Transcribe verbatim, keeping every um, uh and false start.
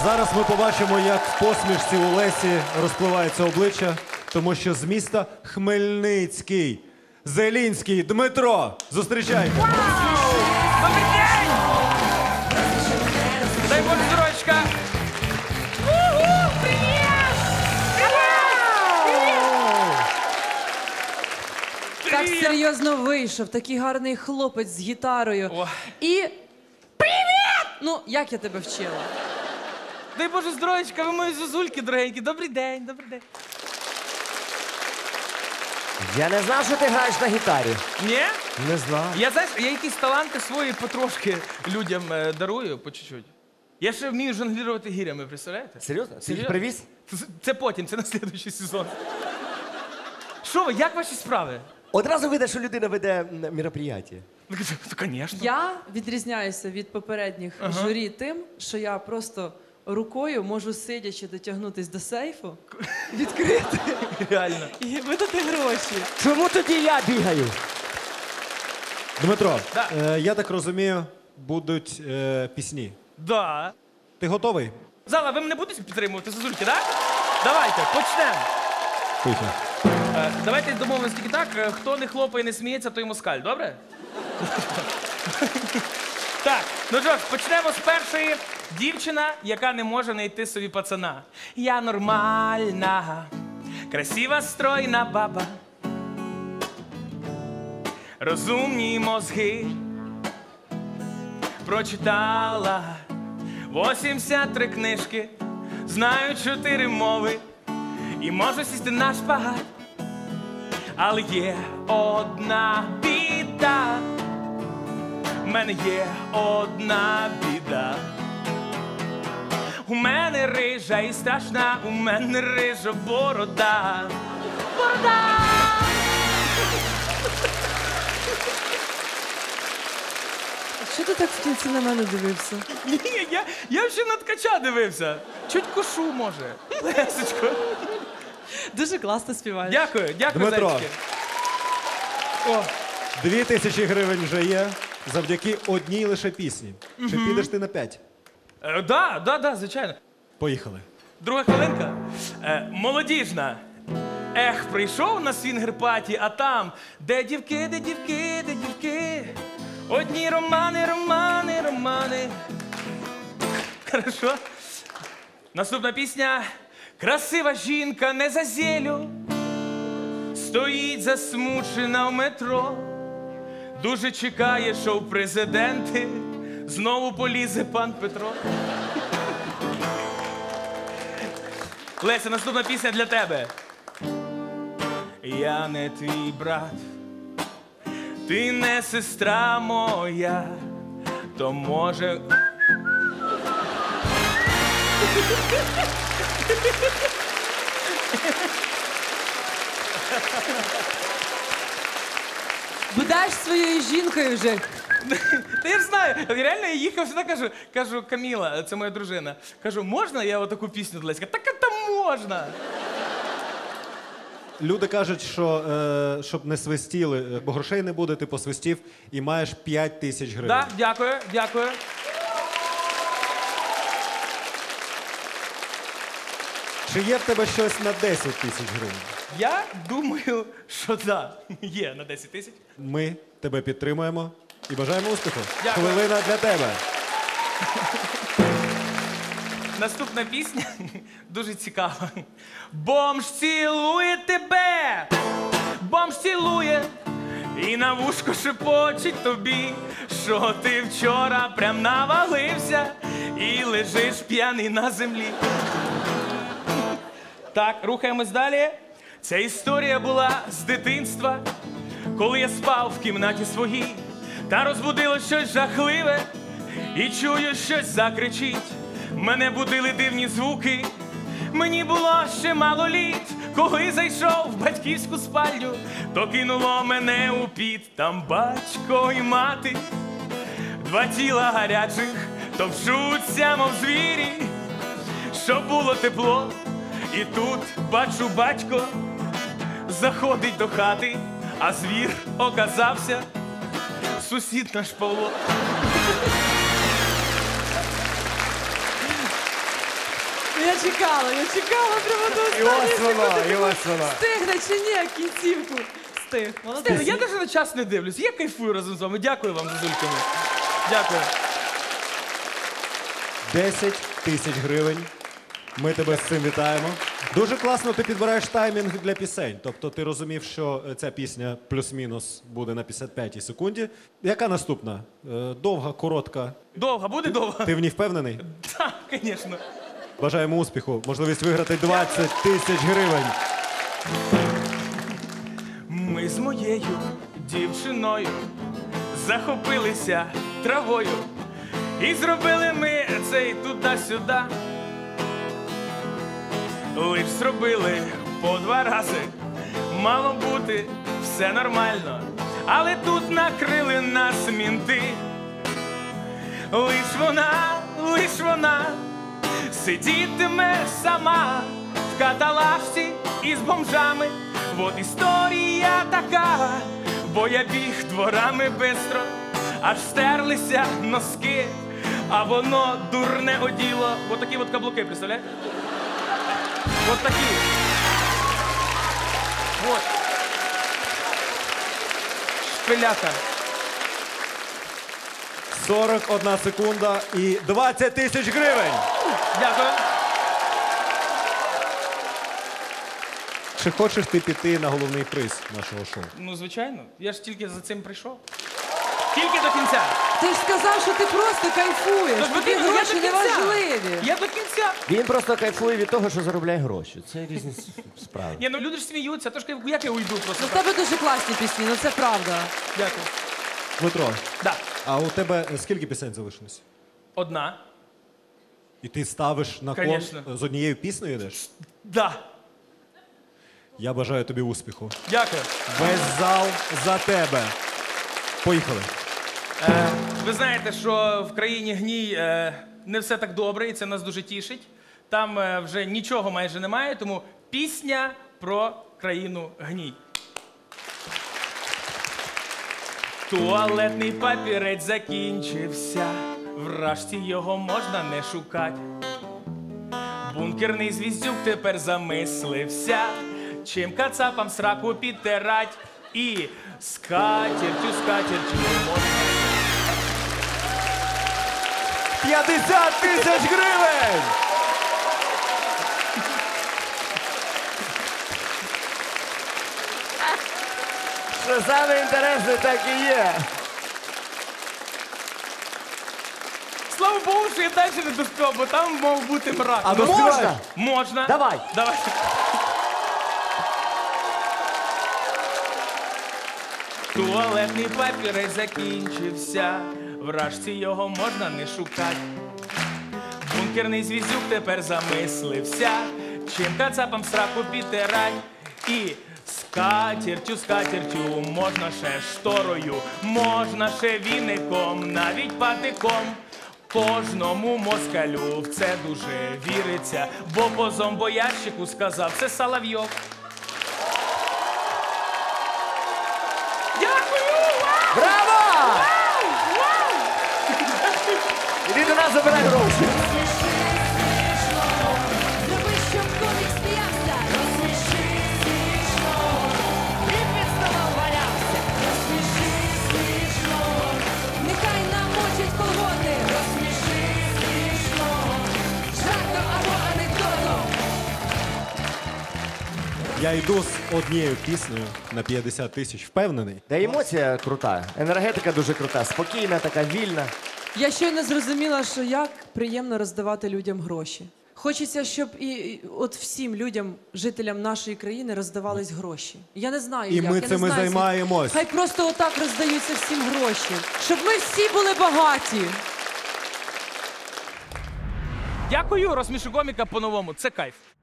Зараз ми побачимо, як в посмішці у Лесі розпливається обличчя, тому що з міста Хмельницький. Зелінський Дмитро. Зустрічайте. Добрий день! Дай Боже здоров'ячка! Так серйозно вийшов, такий гарний хлопець з гітарою. О. І... Привіт! Ну, як я тебе вчила? Дай Боже здоров'ячка, ви мої зозульки дорогенькі. Добрий день, добрий день. Я не знав, що ти граєш на гітарі. Ні? Не знаю. Я, знаєш, я якісь таланти свої потрошки людям е, дарую, по чуть-чуть. Я ще вмію жонглірувати гірями, представляєте? Серйозно? Ти їх Серйозно? привіз? Це, це потім, це на слідуючий сезон. Що ви, як ваші справи? Одразу видно, що людина веде м, мероприятие. Ну, звісно. Я відрізняюся від попередніх журі тим, що я просто рукою можу сидячи дотягнутися до сейфу, відкрити Реально. і видати гроші. Чому тоді я бігаю? Дмитро, Да. е, я так розумію, будуть е, пісні. Да. Ти готовий? Зала, ви мене будете підтримувати, зозульки, так? Давайте, почнемо. Тихо. Е, Давайте домовимося тільки так, е, хто не хлопає, не сміється, той москаль, добре? Так, ну що ж, почнемо з першої. Дівчина, яка не може знайти собі пацана. Я нормальна, красива, стройна баба. Розумні мозги прочитала вісімдесят три книжки, знаю чотири мови і можу сісти на шпагат. Але є одна біда, в мене є одна біда. У мене рижа і страшна, у мене рижа борода. Борода! Що ти так в кінці на мене дивився? Ні, я, я ще на ткача дивився. Чуть кошу, може. Лесечко. Дуже класно співаєш. Дякую, дякую, Дмитро. зайчики. О, Дві тисячі гривень вже є завдяки одній лише пісні. Чи підеш ти на п'ять? е, да, да, да, звичайно. Поїхали. Друга хвилинка. Е, молодіжна. Ех, прийшов на свінгер-паті, а там, де дівки, де дівки, де дівки. Одні романи, романи, романи. Хорошо. Наступна пісня. Красива жінка не за зелю, стоїть засмучена в метро. Дуже чекає, що в президенти знову полізе пан Петро. Леся, наступна пісня для тебе. Я не твій брат, ти не сестра моя, то може... Будеш своєю жінкою вже. Та я ж знаю, реально я їхав сюди, кажу, кажу, Каміла, це моя дружина, кажу, можна я отаку пісню для Леська? Так це можна. Люди кажуть, що е, щоб не свистіли, е, бо грошей не буде, ти посвистів і маєш п'ять тисяч гривень. Так, да, дякую, дякую. Чи є в тебе щось на десять тисяч гривень? Я думаю, що да, є на десять тисяч. Ми тебе підтримуємо і бажаємо успіху. Дякую. Хвилина для тебе. Наступна пісня дуже цікава. Бомж цілує тебе, бомж цілує і на вушко шепочить тобі, що ти вчора прям навалився і лежиш п'яний на землі. Так, рухаємось далі. Ця історія була з дитинства, коли я спав в кімнаті своїй, та розбудило щось жахливе, і чую, щось закричить. Мене будили дивні звуки, мені було ще мало літ, коли зайшов в батьківську спальню, то кинуло мене у піт. Там батько і мати, два тіла гарячих, товчуться, мов звірі, щоб було тепло. І тут, бачу, батько заходить до хати, а звір оказався сусід наш Павло. я чекала, я чекала прямо до І останньої ось воно, секунди. і ось воно. Встигне чи ні, кінцівку. Встиг. Молодець. Я навіть на час не дивлюсь. Я кайфую разом з вами. Дякую вам, зазульками. Дякую. десять тисяч гривень. Ми тебе з цим вітаємо. Дуже класно ти підбираєш таймінг для пісень. Тобто ти розумів, що ця пісня плюс-мінус буде на п'ятдесят п'ятій секунді. Яка наступна? Е, Довга, коротка. Довго, буде довго? Ти в ній впевнений? Так, звісно. Бажаємо успіху. Можливість виграти двадцять тисяч гривень. Ми з моєю дівчиною захопилися травою. І зробили ми цей туди-сюди. Лиш зробили по два рази. Мало бути все нормально. Але тут накрили нас мінти. Лиш вона, лиш вона сидітиме сама в каталажці із бомжами. Вот історія така, бо я біг дворами бистро, аж стерлися носки, а воно дурне оділо. Вот такі от каблуки, представляєте? Вот такі. Вот. Шпиляка. сорок одна секунда і двадцять тисяч гривень. Дякую. Чи хочеш ти піти на головний приз нашого шоу? Ну, звичайно. Я ж тільки за цим прийшов. Тільки до кінця. Ти ж сказав, що ти просто кайфуєш. Тож, Тобі Вадим, я гроші до не кінця. важливі. Я до кінця. Він просто кайфує від того, що заробляє гроші. Це різні с- справи. Ні, ну люди ж сміються, тож як я уйду просто. Ну, в тебе дуже класні пісні, ну це правда. Дякую. Дмитро, Да. а у тебе скільки пісень залишилось? Одна. І ти ставиш на кон Конечно. з однією піснею йдеш? Да. Я бажаю тобі успіху. Дякую. Весь зал за тебе. Поїхали. Е, ви знаєте, що в країні гній е, не все так добре, і це нас дуже тішить. Там е, вже нічого майже немає, тому пісня про країну гній. Туалетний папірець закінчився, вражці його можна не шукати. Бункерний звіздюк тепер замислився, чим кацапам сраку підтирать. І скатертю, скатертю можна. п'ятдесят тисяч гривень! Що саме інтересне, так і є. Слава Богу, що я далі не доспів, бо там мав бути мрак. А Ну, доспіваєш? Можна? Можна. Давай. Давай. Туалетний папірець закінчився, вражці його можна не шукати. Бункерний звіздюк тепер замислився, чим кацапам сраку підтирать. І скатертю, скатертю, можна ще шторою, можна ще віником, навіть патиком. Кожному москалю в це дуже віриться, бо по зомбоящику сказав це Соловйов. Дякую! Вау! Браво! Вау! Іди до нас, забирай гроші. Зроби, щоб комік сміявся. Розсміши смішно. Він під столом валявся. Розсміши смішно. Нехай намочить колготи. Розсміши смішно. Жартом або анекдотом. Я йду з однією піснею на п'ятдесят тисяч. Впевнений? Та емоція крута, енергетика дуже крута, спокійна, така вільна. Я щойно зрозуміла, що як приємно роздавати людям гроші. Хочеться, щоб і і от всім людям, жителям нашої країни, роздавались гроші. Я не знаю, І як. ми я не цим і знаю, займаємось. Хай просто отак роздаються всім гроші, щоб ми всі були багаті. Дякую, розсмішу коміка по-новому. Це кайф.